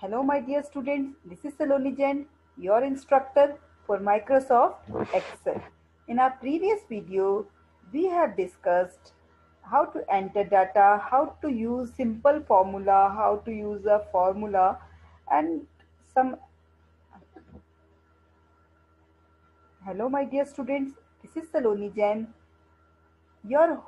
Hello, my dear students. This is Saloni Jain, your instructor for Microsoft Excel. In our previous video, we have discussed how to enter data, how to use simple formula, how to use a formula, and some. Hello, my dear students. This is Saloni Jain, your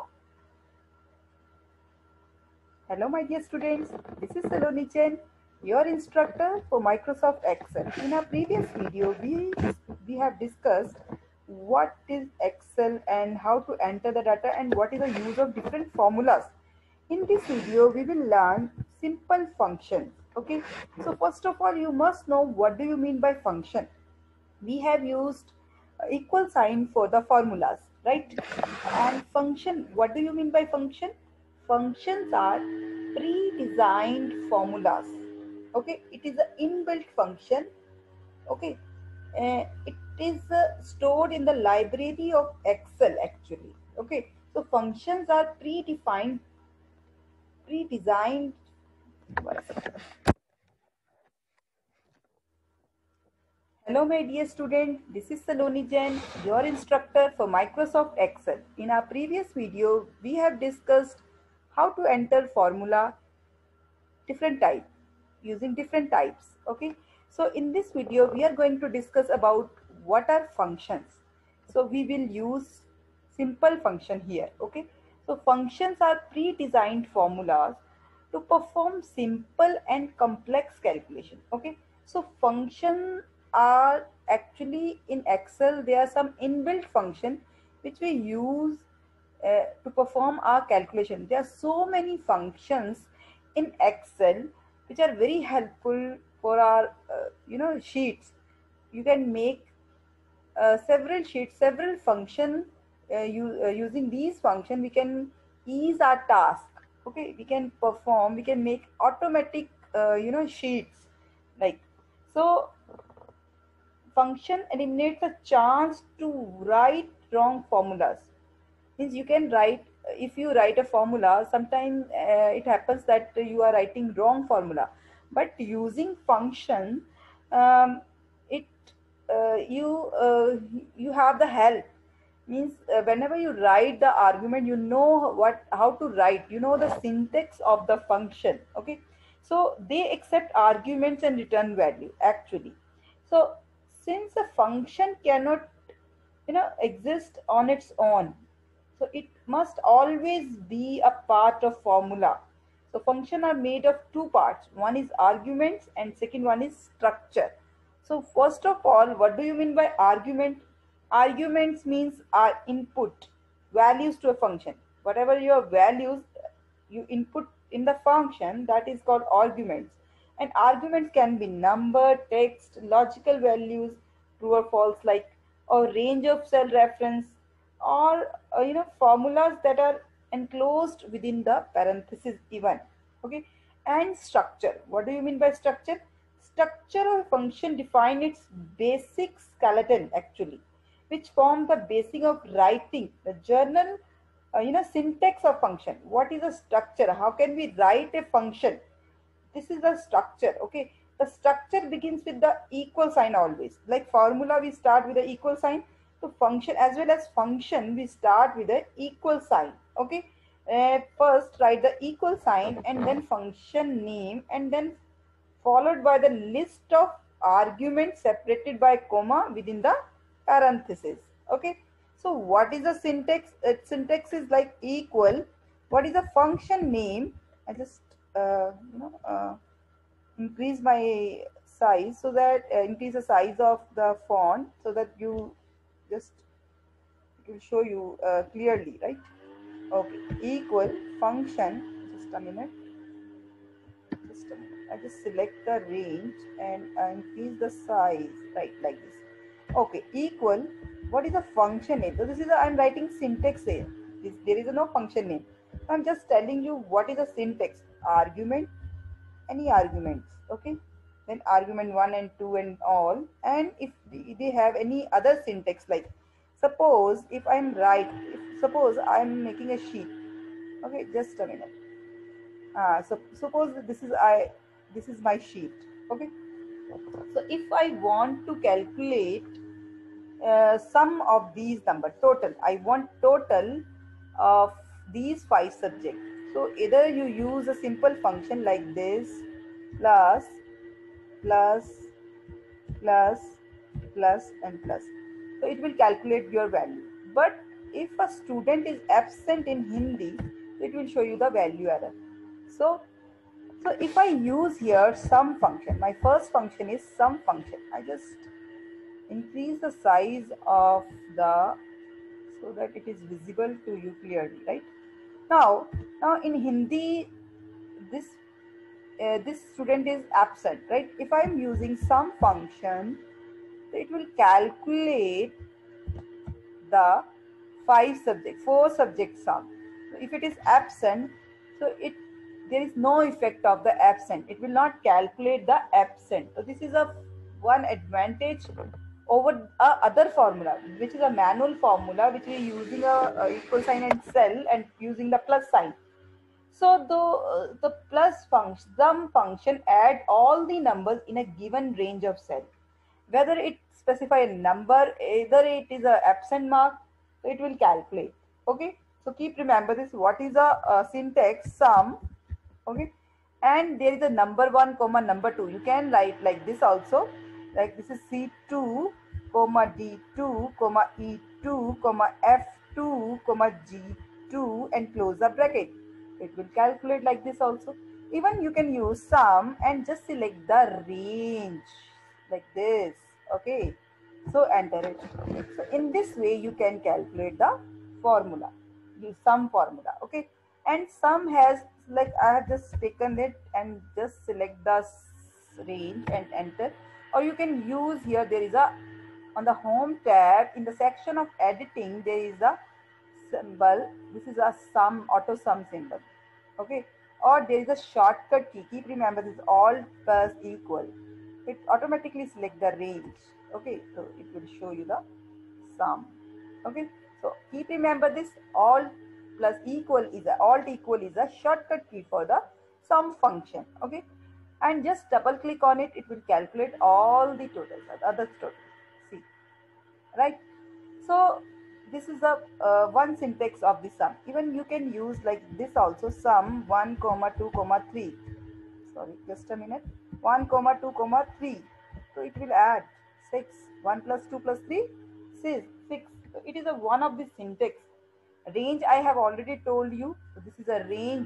Hello, my dear students. This is Saloni Chen, your instructor for Microsoft Excel. In our previous video, we have discussed what is Excel and how to enter the data and what is the use of different formulas. In this video, we will learn simple functions. Okay. So first of all, you must know what do you mean by function. We have used equal sign for the formulas, right? And function, what do you mean by function? Functions are pre-designed formulas. Okay, it is an inbuilt function. Okay, it is stored in the library of Excel actually. Okay, so functions are pre-designed. Hello, my dear student. This is Saloni Jain, your instructor for Microsoft Excel. In our previous video, we have discussed how to enter formula different type using different types. Okay. So in this video, we are going to discuss about what are functions. So we will use simple function here. Okay. So functions are pre-designed formulas to perform simple and complex calculation. Okay. So function are actually in Excel, there are some inbuilt function which we use to perform our calculation. There are so many functions in Excel which are very helpful for our sheets. You can make several sheets, several function. Using these function, we can ease our task. Okay, we can perform, we can make automatic sheets like so. Function eliminates the chance to write wrong formulas. Means you can write, if you write a formula, sometimes it happens that you are writing wrong formula, but using function, it you have the help. Means whenever you write the argument, you know what how to write, you know the syntax of the function. Okay, so they accept arguments and return value actually. So since a function cannot exist on its own, so it must always be a part of formula. So function are made of two parts, one is arguments and second one is structure. So first of all, what do you mean by argument? Arguments means our input values to a function. Whatever your values you input in the function, that is called arguments. And arguments can be number, text, logical values, true or false, like, or range of cell reference, or formulas that are enclosed within the parenthesis even. Okay. And structure, what do you mean by structure? Structure of a function define its basic skeleton actually, which form the basic of writing the journal syntax of function. What is a structure? How can we write a function? This is the structure. Okay, the structure begins with the equal sign always. Like formula, we start with the equal sign. So function, as well as function, we start with the equal sign. Okay, first write the equal sign and then function name, and then followed by the list of arguments separated by comma within the parenthesis. Okay, so what is the syntax? Syntax is like equal. What is the function name? I just increase my size so that increase the size of the font so that you just, it will show you clearly, right? Okay, equal function. Just a minute. Just a minute. I just select the range and increase the size, right, like this. Okay, equal. What is the function name? So this is I'm writing syntax here. There is no function name. I'm just telling you what is the syntax. Argument, any arguments. Okay, then argument 1 and 2 and all. And if they have any other syntax, like suppose if I'm right, if suppose I'm making a sheet. Okay, just a minute. So suppose this is my sheet. Okay, so if I want to calculate sum of these number total, I want total of these five subjects. So either you use a simple function like this, plus plus plus plus and plus, so it will calculate your value. But if a student is absent in Hindi, it will show you the value error. So so if I use here sum function, my first function is sum function. I just increase the size of the, so that it is visible to you clearly, right? Now in Hindi, this this student is absent, right? If I'm using sum function, it will calculate the five subject, four subject sum. So if it is absent, so it, there is no effect of the absent. It will not calculate the absent. So this is a one advantage over a other formula, which is a manual formula, which we using a equal sign and cell and using the plus sign. So the plus function, sum function add all the numbers in a given range of cell. Whether it specify a number, either it is a absent mark, so it will calculate. Okay. So keep remember this. What is a syntax sum? Okay. And there is a number one comma number two. You can write like this also. Like this is C2 comma D2 comma E2 comma F2 comma G2 and close the bracket. It will calculate like this also. Even you can use sum and just select the range like this. Okay, so enter it. So in this way you can calculate the formula, use sum formula. Okay, and sum has, like I have just taken it and just select the range and enter. Or you can use here, there is a, on the home tab in the section of editing, there is a symbol. This is a sum, auto sum symbol. Okay, or there is a shortcut key. Keep remember this, alt plus equal. It automatically select the range. Okay, so it will show you the sum. Okay, so keep remember this, alt plus equal is a, alt equal is a shortcut key for the sum function. Okay, and just double click on it, it will calculate all the totals, other totals. See, right? So this is the one syntax of the sum. Even you can use like this also, sum 1 comma 2 comma 3. Sorry, just a minute. 1 comma 2 comma 3. So it will add 6. 1 plus 2 plus 3 6. 6. So it is a one of the syntax. Range I have already told you. So this is a range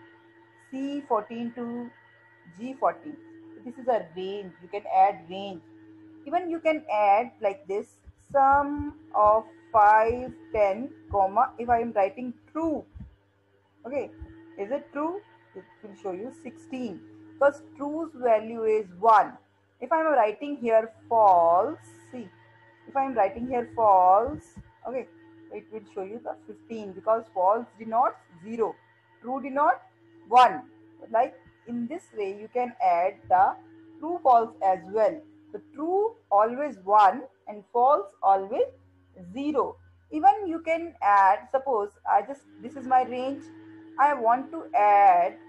C14 to G14. So this is a range. You can add range. Even you can add like this, sum of 5 10 comma, if I am writing true. Okay, is it true? It will show you 16, because true's value is 1. If I am writing here false, see, if I am writing here false, okay, it will show you the 15, because false denotes 0, true denotes 1. Like in this way you can add the true false as well. So true always 1 and false always 0. Even you can add, suppose I just, this is my range, I want to add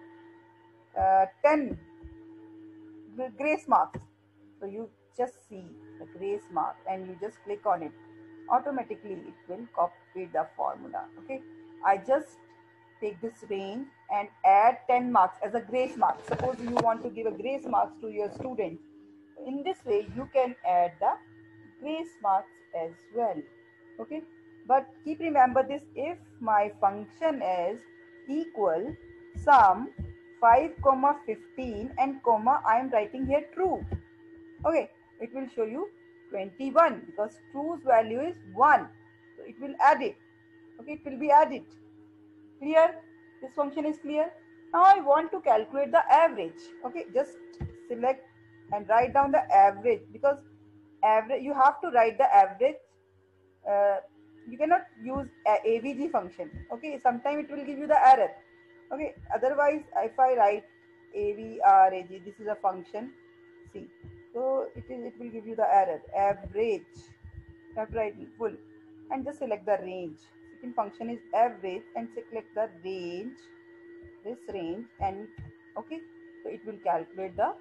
10 grace marks. So you just see the grace mark and you just click on it. Automatically it will copy the formula. Okay, I just take this range and add 10 marks as a grace mark. Suppose you want to give a grace marks to your student. In this way you can add the grace marks as well. Okay, but keep remember this, if my function is equal sum 5 comma 15 and comma I am writing here true. Okay, it will show you 21, because true's value is 1, so it will add it. Okay, it will be added. Clear? This function is clear. Now I want to calculate the average. Okay, just select and write down the average, because average, you have to write the average. uh, you cannot use avg function. Okay, sometimes it will give you the error. Okay, otherwise if I write avrag, this is a function, see, so it will give you the error average. You have to write full and just select the range. Second function is average and select the range, this range, and okay, so it will calculate the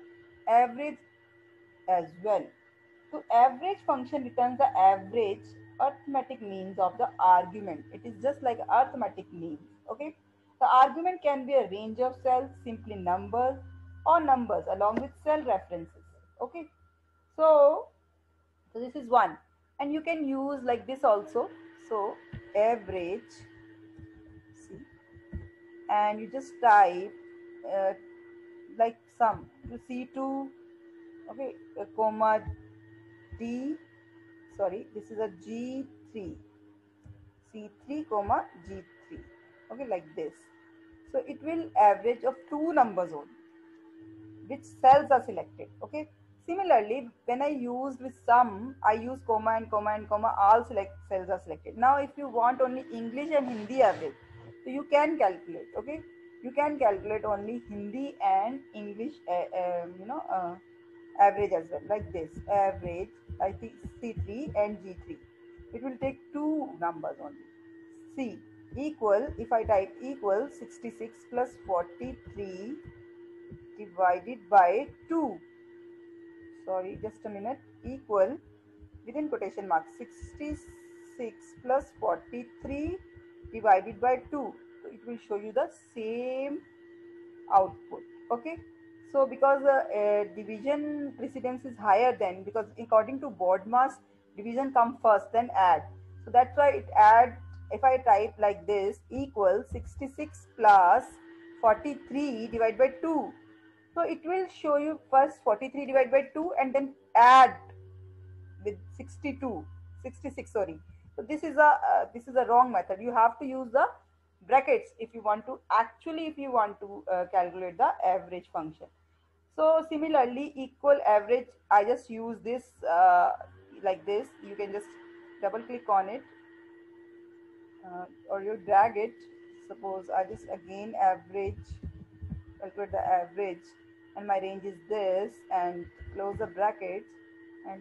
average as well. So average function returns the average arithmetic means of the argument. It is just like arithmetic means. Okay. The argument can be a range of cells, simply numbers, or numbers along with cell references. Okay. So, so this is one, and you can use like this also. So average, see, and you just type uh, like sum to C2, okay, comma D, sorry, this is a G3, C3 comma G3, okay, like this. So it will average of two numbers only, which cells are selected, okay. Similarly, when I use with sum, I use comma and comma and comma, all select cells are selected. Now if you want only English and Hindi average, so you can calculate, okay, you can calculate only Hindi and English average as well, like this average. I think C3 and G3, it will take two numbers only. C equal, if I type equal 66 plus 43 divided by 2, sorry, just a minute, equal within quotation marks 66 plus 43 divided by 2. So it will show you the same output, okay. So because division precedence is higher than, because according to BODMAS, division come first then add, so that's why it add. If I type like this equal 66 plus 43 divided by 2, so it will show you first 43 divided by 2 and then add with 62, 66, sorry. So this is a wrong method. You have to use the brackets if you want to actually, if you want to calculate the average function. So similarly, equal average, I just use this like this. You can just double click on it, or you drag it. Suppose I just again average, calculate the average, and my range is this, and close the brackets, and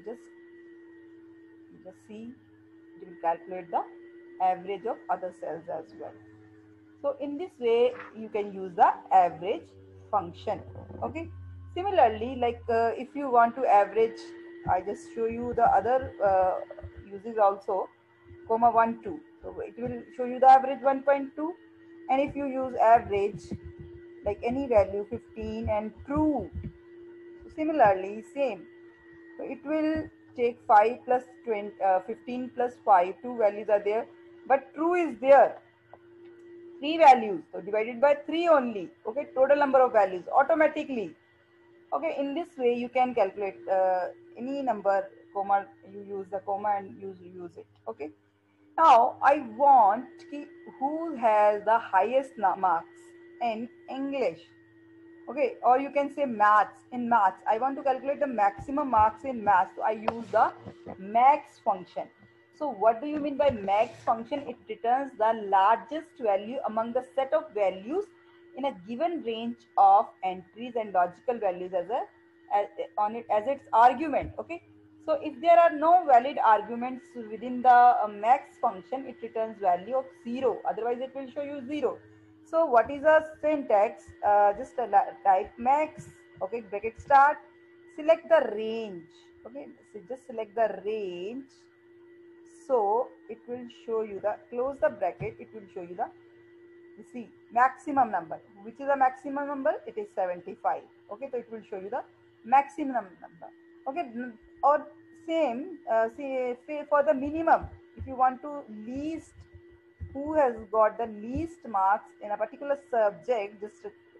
just see, it will calculate the average of other cells as well. So in this way you can use the average function, okay. Similarly, like if you want to average, I just show you the other uses also, comma 1 2, so it will show you the average 1.2. And if you use average like any value 15 and true, so similarly same, so it will take 5 plus 20, 15 plus 5, two values are there, but true is there, three values, so divided by 3 only, okay, total number of values automatically, okay. In this way you can calculate any number, comma, you use the comma and use it, okay. Now I want who has the highest marks in English, okay, or you can say maths. In maths I want to calculate the maximum marks in maths, so I use the max function. So what do you mean by max function? It returns the largest value among the set of values in a given range of entries and logical values as on it as its argument, okay. So if there are no valid arguments within the max function, it returns value of 0, otherwise it will show you 0. So what is a syntax? Just type max, okay, bracket start, select the range, okay, so just select the range. So it will show you the, close the bracket, it will show you the, you see, maximum number. Which is the maximum number? It is 75, okay, so it will show you the maximum number, okay. Or same, say for the minimum, if you want to least, who has got the least marks in a particular subject, just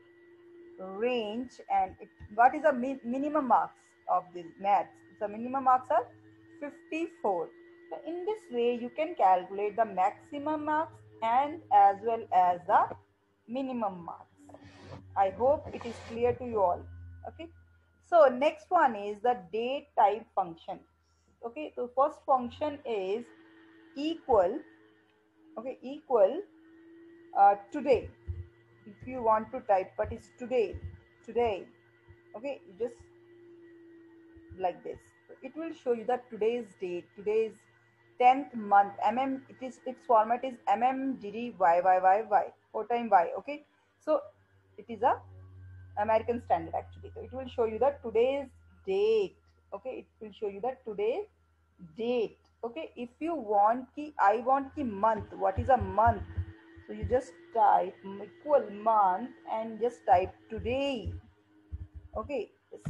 range, and what is the minimum marks of this maths? The minimum marks are 54. So in this way you can calculate the maximum marks and as well as the minimum marks. I hope it is clear to you all, okay. So next one is the date type function, okay. So first function is equal, okay, equal today. If you want to type, but it's today, today, okay, you just like this, it will show you that today's date, today's 10th month, it is, its format is mmgdy y 4 time y, okay. So it is a American Standard actually. So it will show you the today's date. Okay, it will show you the today's date. Okay, if you want ki I want ki month, what is a month? So you just type equal month and just type today. Okay,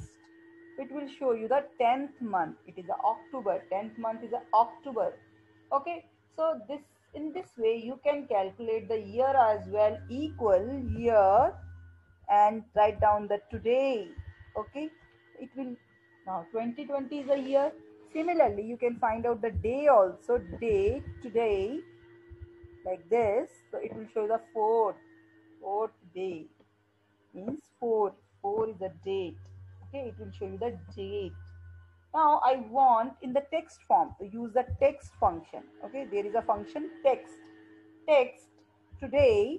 it will show you the 10th month. It is a October. 10th month is a October. Okay, so this in this way you can calculate the year as well, equal year, and write down the today. Okay, it will now 2020 is a year. Similarly, you can find out the day also. Day today like this. So it will show the fourth day means four. Four is a date. Okay, it will show you the date. Now I want in the text form to use the text function. Okay, there is a function text. Text today.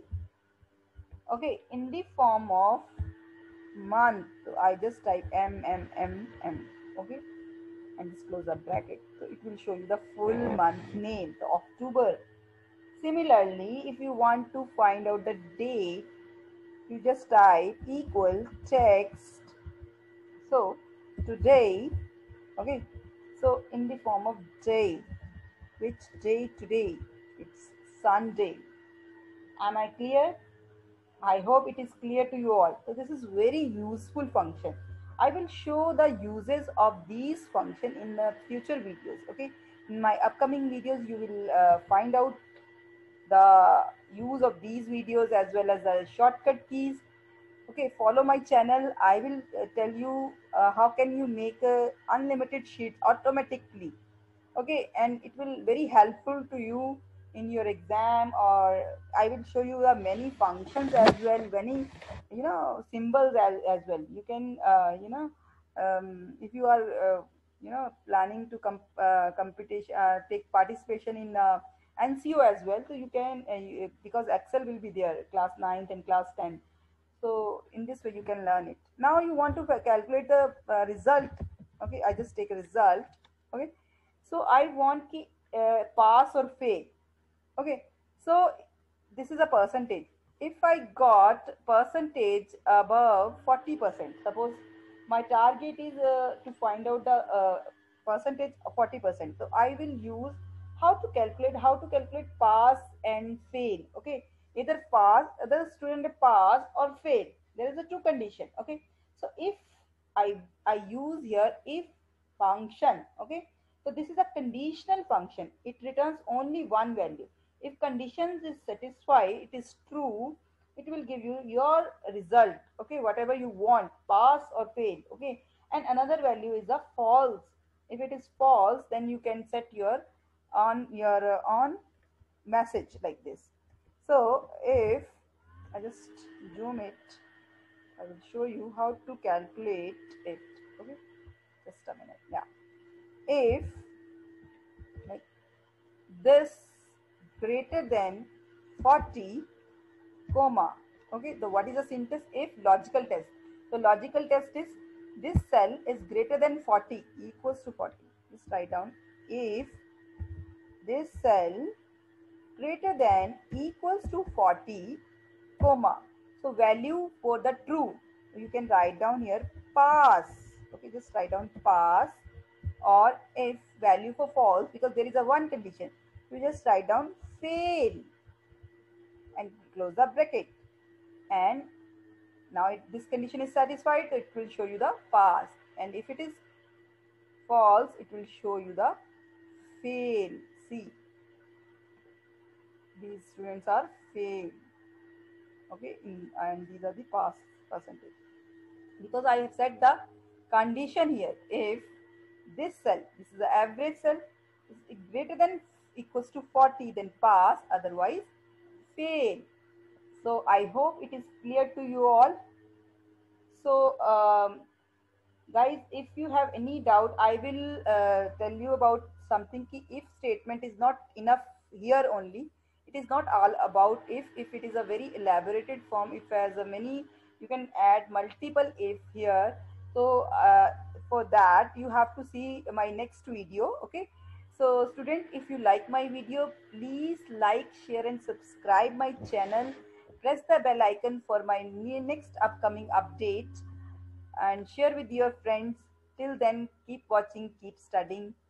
Okay, in the form of month. So I just type M. Okay, and just close the bracket. So it will show you the full month name, the October. Similarly, if you want to find out the date, you just type equal text. So today, okay. So in the form of day, which day today? It's Sunday. Am I clear? I hope it is clear to you all. So this is very useful function. I will show the uses of these function in the future videos. Okay, in my upcoming videos, you will find out the use of these videos as well as the shortcut keys. Okay, follow my channel. I will tell you how can you make unlimited sheets automatically. Okay, and it will very helpful to you in your exam, or I will show you the many functions as well, many symbols as well. You can if you are planning to competition take participation in NCO as well, so you can because Excel will be there class 9th and class 10. So in this way you can learn it. Now you want to calculate the result. Okay, I just take a result. Okay, so I want ki, pass or fail. Okay, so this is a percentage. If I got percentage above 40%, suppose my target is to find out the percentage of 40%. So I will use how to calculate pass and fail. Okay, either pass, other student pass or fail. There is a two condition. Okay, so if I use here if function. Okay, so this is a conditional function. It returns only one value. If conditions is satisfied, it is true, it will give you your result. Okay, whatever you want, pass or fail. Okay, and another value is a false. If it is false, then you can set your on message like this. So if I just zoom it, I will show you how to calculate it. Okay, just a minute. Yeah, if like this greater than 40 comma. Okay, the what is the syntax? If logical test. The logical test is this cell is greater than 40 equals to 40. Just write down if this cell greater than equals to 40 comma. So value for the true, you can write down here pass. Okay, just write down pass. Or if value for false, because there is a one condition, you just write down fail and close the bracket. And now this condition is satisfied, so it will show you the pass. And if it is false, it will show you the fail. See, these students are fail. Okay, and these are the pass percentage. Because I have set the condition here. If this cell, this is the average cell, is greater than equals to 40, then pass, otherwise fail. So I hope it is clear to you all. So guys, if you have any doubt, I will tell you about something. Ki if statement is not enough here only. It is not all about if it is a very elaborated form, if has a many, you can add multiple if here. So for that you have to see my next video. Okay, so student, if you like my video, please like, share and subscribe my channel. press the bell icon for my next upcoming update and share with your friends. Till then, keep watching, keep studying.